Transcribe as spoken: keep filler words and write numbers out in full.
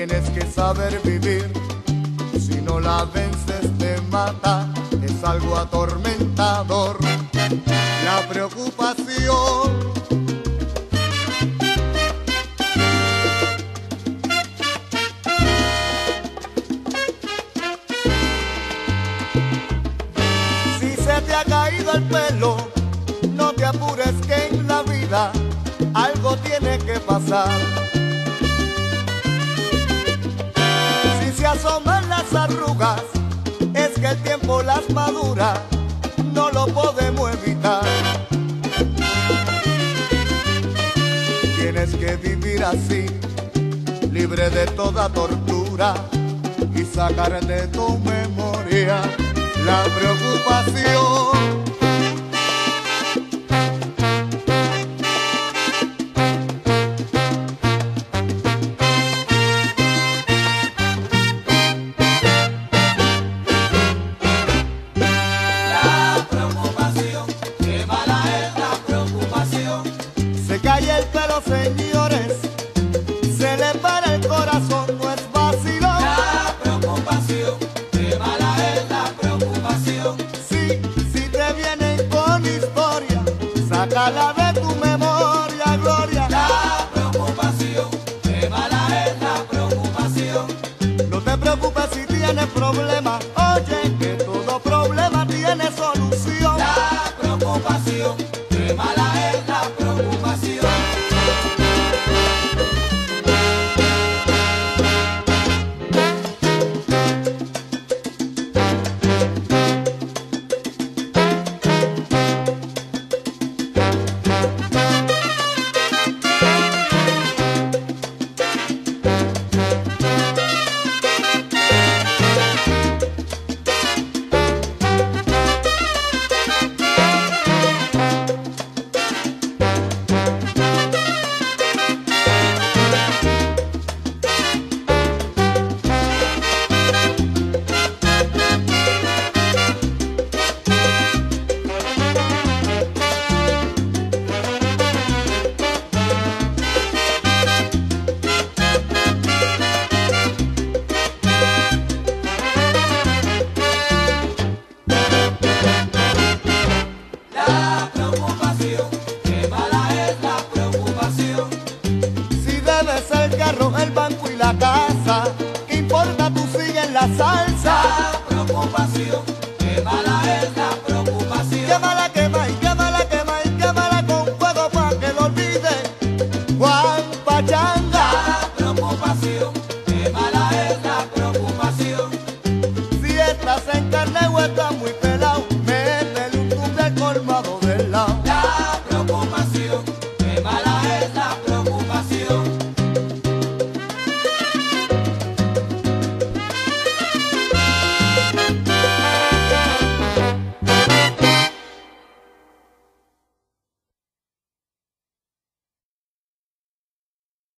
Tienes que saber vivir, si no la vences te mata, es algo atormentador. La preocupación te ha caído el pelo, no te apures que en la vida algo tiene que pasar. Si se asoman las arrugas, es que el tiempo las madura, no lo podemos evitar. Tienes que vivir así, libre de toda tortura y sacar de tu memoria la preocupación. La preocupación, qué mala es la preocupación. Se cae el pelo, señores, se le para el corazón, no es vacilón. La preocupación, qué mala es la preocupación. Sí, si te vienen con historia, sácala de tu memoria, Gloria. La preocupación, qué mala es la preocupación. No te preocupes si tienes problemas, oye, que todo problema tiene solución. La preocupación, qué mala es la preocupación. La preocupación, qué mala es la preocupación. Si debes el carro, el banco y la casa, ¿qué importa? Tú sigues la salsa. La preocupación, qué mala es la preocupación. Quémala, quema y quémala, quema y quémala con fuego pa' que lo olvide Juan Pachanga. La preocupación,